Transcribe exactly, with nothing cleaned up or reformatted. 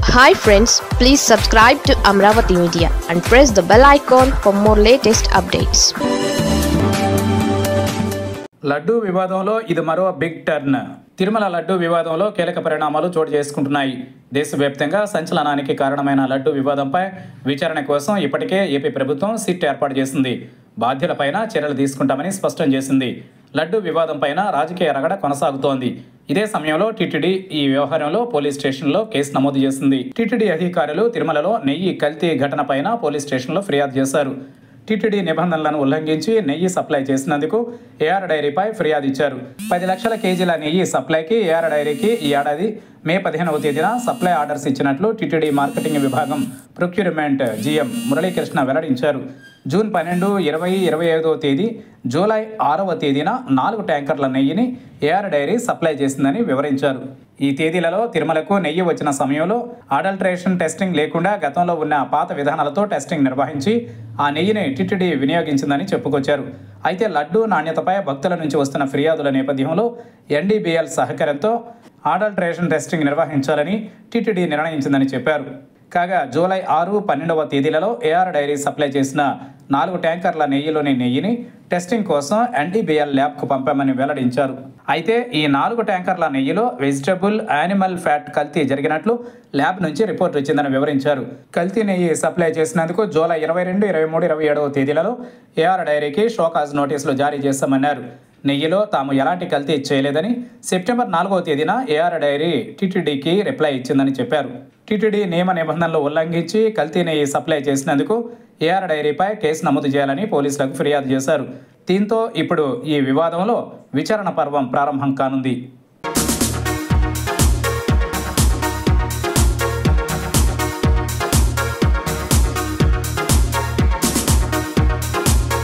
Hi friends, please subscribe to Amravati Media and press the bell icon for more latest updates. Laddu వివాదంలో ఇది మరో big turn. Tirumala laddu వివాదంలో కీలక పరిణామాలు చోటు చేసుకుంటున్నాయి. దేశవ్యాప్తంగా సంచలనానికి కారణమైన లడ్డూ వివాదంపై విచారణ కోసం ఇప్పటికే ఏపీ ప్రభుత్వం సిట్ ఏర్పాటు చేసింది. బాధ్యులపైన చర్యలు తీసుకుంటామని స్పష్టం చేసింది. లడ్డూ వివాదంపైన రాజకీయ రగడ కొనసాగుతోంది. ఇదే సమయంలో టీటీడీ ఈ వ్యవహారంలో పోలీస్ స్టేషన్లో కేసు నమోదు చేసింది. టీటీడీ అధికారులు తిరుమలలో నెయ్యి కల్తీ ఘటనపైన పోలీస్ స్టేషన్లో ఫిర్యాదు చేశారు. టీటీడీ నిబంధనలను ఉల్లంఘించి నెయ్యి సప్లై చేసినందుకు ఏఆర్ డైరీపై ఫిర్యాదు ఇచ్చారు. పది లక్షల కేజీల నెయ్యి సప్లైకి ఏఆర్ డైరీకి ఈ ఏడాది మే పదిహేనవ తేదీన సప్లై ఆర్డర్స్ ఇచ్చినట్లు టీటీడీ మార్కెటింగ్ విభాగం ప్రొక్యూర్మెంట్ జీఎం మురళీకృష్ణ వెల్లడించారు. జూన్ పన్నెండు ఇరవై ఇరవై ఐదవ తేదీ జూలై ఆరవ తేదీన నాలుగు ట్యాంకర్ల నెయ్యిని ఏఆర్ డైరీ సప్లై చేసిందని వివరించారు. ఈ తేదీలలో తిరుమలకు నెయ్యి వచ్చిన సమయంలో అడల్ట్రేషన్ టెస్టింగ్ లేకుండా గతంలో ఉన్న పాత విధానాలతో టెస్టింగ్ నిర్వహించి ఆ నెయ్యిని టీటీడీ వినియోగించిందని చెప్పుకొచ్చారు. అయితే లడ్డూ నాణ్యతపై భక్తుల నుంచి వస్తున్న ఫిర్యాదుల నేపథ్యంలో ఎన్డీబీఎల్ సహకారంతో అడల్ట్రేషన్ టెస్టింగ్ నిర్వహించాలని టీటీడీ నిర్ణయించిందని చెప్పారు. కాగా జూలై ఆరు పన్నెండవ తేదీలలో ఏఆర్ డైరీ సప్లై చేసిన నాలుగు ట్యాంకర్ల నెయ్యిలోని నెయ్యిని టెస్టింగ్ కోసం ఎన్డీబీఎల్ ల్యాబ్కు పంపామని వెల్లడించారు. అయితే ఈ నాలుగు ట్యాంకర్ల నెయ్యిలో వెజిటబుల్, యానిమల్ ఫ్యాట్ కల్తీ జరిగినట్లు ల్యాబ్ నుంచి రిపోర్ట్ వచ్చిందని వివరించారు. కల్తీ నెయ్యి సప్లై చేసినందుకు జూలై ఇరవై రెండు ఇరవై మూడు ఇరవై ఏడవ తేదీలలో ఏఆర్ డైరీకి షోకాజ్ నోటీసులు జారీ చేశామన్నారు. నెయ్యిలో తాము ఎలాంటి కల్తీ చేయలేదని సెప్టెంబర్ నాలుగవ తేదీన ఏఆర్ డైరీ టీటీడీకి రిప్లై ఇచ్చిందని చెప్పారు. టీటీడీ నియమ నిబంధనలు ఉల్లంఘించి కల్తీ నెయ్యి సప్లై చేసినందుకు ఏఆర్ డైరీపై కేసు నమోదు చేయాలని పోలీసులకు ఫిర్యాదు చేశారు. దీంతో ఇప్పుడు ఈ వివాదంలో విచారణ పర్వం ప్రారంభం కానుంది.